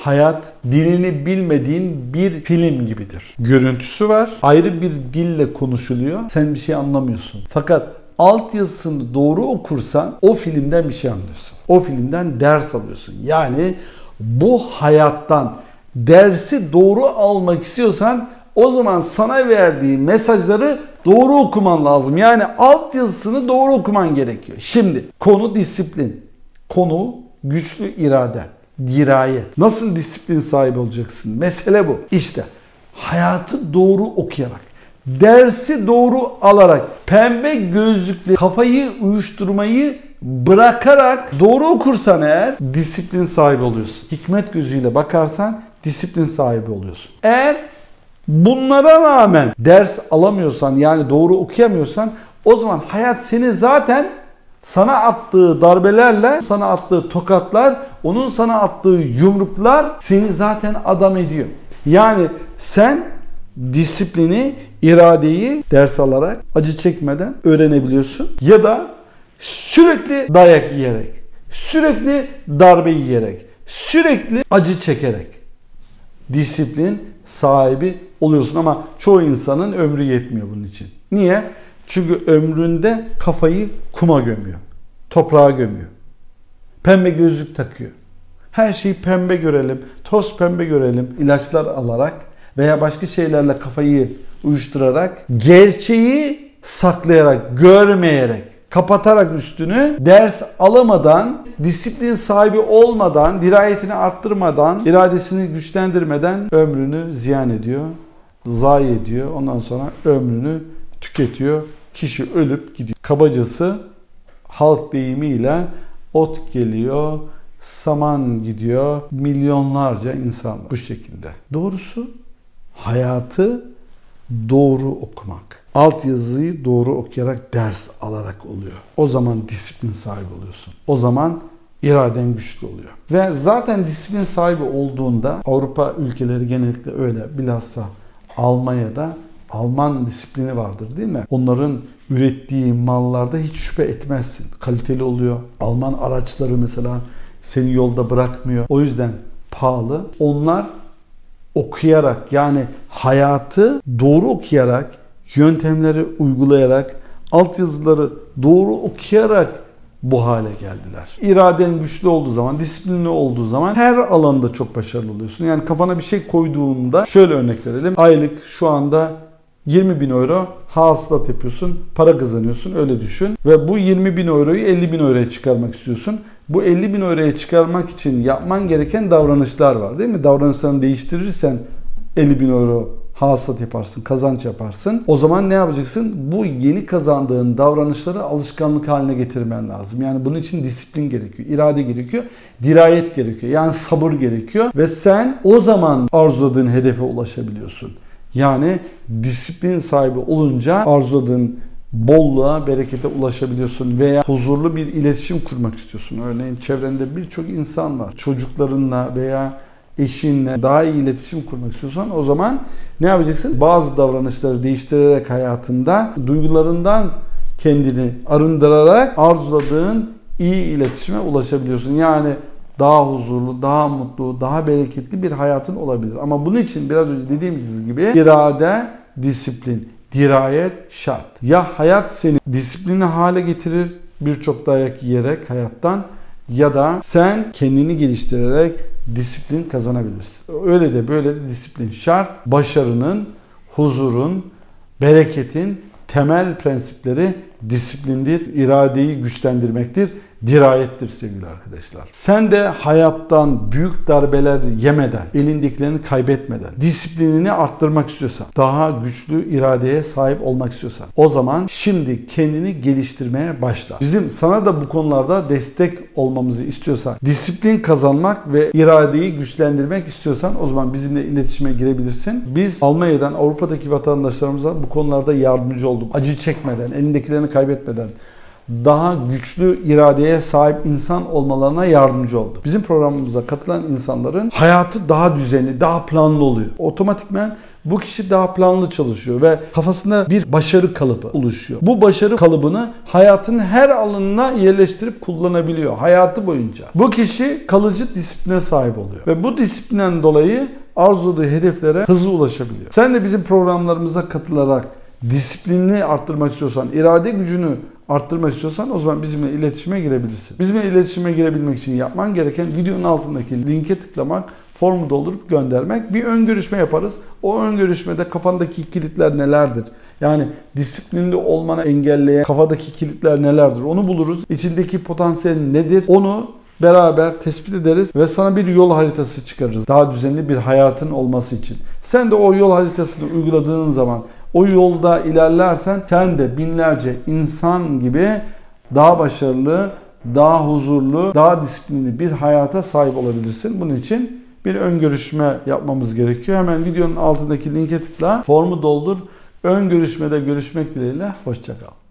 Hayat dilini bilmediğin bir film gibidir. Görüntüsü var, ayrı bir dille konuşuluyor, sen bir şey anlamıyorsun. Fakat altyazısını doğru okursan o filmden bir şey anlıyorsun. O filmden ders alıyorsun. Yani bu hayattan dersi doğru almak istiyorsan o zaman sana verdiği mesajları doğru okuman lazım. Yani altyazısını doğru okuman gerekiyor. Şimdi konu disiplin. Konu güçlü irade, dirayet. Nasıl disiplin sahibi olacaksın? Mesele bu. İşte hayatı doğru okuyarak, dersi doğru alarak, pembe gözlükle kafayı uyuşturmayı bırakarak doğru okursan eğer disiplin sahibi oluyorsun. Hikmet gözüyle bakarsan disiplin sahibi oluyorsun. Eğer bunlara rağmen ders alamıyorsan, yani doğru okuyamıyorsan, o zaman hayat seni zaten sana attığı darbelerle, sana attığı tokatlar, onun sana attığı yumruklar seni zaten adam ediyor. Yani sen disiplini, iradeyi ders alarak, acı çekmeden öğrenebiliyorsun. Ya da sürekli dayak yiyerek, sürekli darbe yiyerek, sürekli acı çekerek disiplin sahibi oluyorsun. Ama çoğu insanın ömrü yetmiyor bunun için. Niye? Çünkü ömründe kafayı kuma gömüyor. Toprağa gömüyor. Pembe gözlük takıyor. Her şeyi pembe görelim, toz pembe görelim. İlaçlar alarak veya başka şeylerle kafayı uyuşturarak, gerçeği saklayarak, görmeyerek, kapatarak üstünü, ders alamadan, disiplin sahibi olmadan, dirayetini arttırmadan, iradesini güçlendirmeden ömrünü ziyan ediyor, zayi ediyor. Ondan sonra ömrünü tüketiyor. Kişi ölüp gidiyor. Kabacası halk deyimiyle ot geliyor, saman gidiyor. Milyonlarca insan bu şekilde. Doğrusu hayatı doğru okumak. Altyazıyı doğru okuyarak, ders alarak oluyor. O zaman disiplin sahibi oluyorsun. O zaman iraden güçlü oluyor. Ve zaten disiplin sahibi olduğunda, Avrupa ülkeleri genellikle öyle, bilhassa Almanya'da Alman disiplini vardır değil mi? Onların ürettiği mallarda hiç şüphe etmezsin. Kaliteli oluyor. Alman araçları mesela seni yolda bırakmıyor. O yüzden pahalı. Onlar okuyarak, yani hayatı doğru okuyarak, yöntemleri uygulayarak, altyazıları doğru okuyarak bu hale geldiler. İraden güçlü olduğu zaman, disiplinli olduğu zaman her alanda çok başarılı oluyorsun. Yani kafana bir şey koyduğunda, şöyle örnek verelim. Aylık şu anda 20.000 euro hasılat yapıyorsun, para kazanıyorsun, öyle düşün. Ve bu 20.000 euroyu 50.000 euroya çıkarmak istiyorsun. Bu 50.000 euroya çıkarmak için yapman gereken davranışlar var değil mi? Davranışlarını değiştirirsen 50.000 euro hasılat yaparsın, kazanç yaparsın. O zaman ne yapacaksın? Bu yeni kazandığın davranışları alışkanlık haline getirmen lazım. Yani bunun için disiplin gerekiyor, irade gerekiyor, dirayet gerekiyor. Yani sabır gerekiyor ve sen o zaman arzuladığın hedefe ulaşabiliyorsun. Yani disiplin sahibi olunca arzuladığın bolluğa, berekete ulaşabiliyorsun veya huzurlu bir iletişim kurmak istiyorsun. Örneğin çevrende birçok insan var. Çocuklarınla veya eşinle daha iyi iletişim kurmak istiyorsan o zaman ne yapacaksın? Bazı davranışları değiştirerek hayatında duygularından kendini arındırarak arzuladığın iyi iletişime ulaşabiliyorsun. Yani daha huzurlu, daha mutlu, daha bereketli bir hayatın olabilir. Ama bunun için biraz önce dediğimiz gibi irade, disiplin, dirayet şart. Ya hayat seni disiplinli hale getirir birçok dayak yiyerek hayattan, ya da sen kendini geliştirerek disiplin kazanabilirsin. Öyle de böyle de disiplin şart. Başarının, huzurun, bereketin temel prensipleri disiplindir, iradeyi güçlendirmektir, dirayettir sevgili arkadaşlar. Sen de hayattan büyük darbeler yemeden, elindekilerini kaybetmeden, disiplinini arttırmak istiyorsan, daha güçlü iradeye sahip olmak istiyorsan, o zaman şimdi kendini geliştirmeye başla. Bizim sana da bu konularda destek olmamızı istiyorsan, disiplin kazanmak ve iradeyi güçlendirmek istiyorsan o zaman bizimle iletişime girebilirsin. Biz Almanya'dan, Avrupa'daki vatandaşlarımıza bu konularda yardımcı olduk. Acı çekmeden, elindekilerini kaybetmeden, daha güçlü iradeye sahip insan olmalarına yardımcı oldu. Bizim programımıza katılan insanların hayatı daha düzenli, daha planlı oluyor. Otomatikman bu kişi daha planlı çalışıyor ve kafasında bir başarı kalıbı oluşuyor. Bu başarı kalıbını hayatın her alanına yerleştirip kullanabiliyor hayatı boyunca. Bu kişi kalıcı disipline sahip oluyor ve bu disiplinden dolayı arzuladığı hedeflere hızlı ulaşabiliyor. Sen de bizim programlarımıza katılarak disiplinini arttırmak istiyorsan, irade gücünü arttırmak istiyorsan o zaman bizimle iletişime girebilirsin. Bizimle iletişime girebilmek için yapman gereken videonun altındaki linke tıklamak, formu doldurup göndermek. Bir ön görüşme yaparız. O ön görüşmede kafandaki kilitler nelerdir? Yani disiplinli olmanı engelleyen kafadaki kilitler nelerdir? Onu buluruz. İçindeki potansiyel nedir? Onu beraber tespit ederiz ve sana bir yol haritası çıkarırız. Daha düzenli bir hayatın olması için. Sen de o yol haritasını uyguladığın zaman, o yolda ilerlersen sen de binlerce insan gibi daha başarılı, daha huzurlu, daha disiplinli bir hayata sahip olabilirsin. Bunun için bir ön görüşme yapmamız gerekiyor. Hemen videonun altındaki linke tıkla, formu doldur. Ön görüşmede görüşmek dileğiyle. Hoşça kal.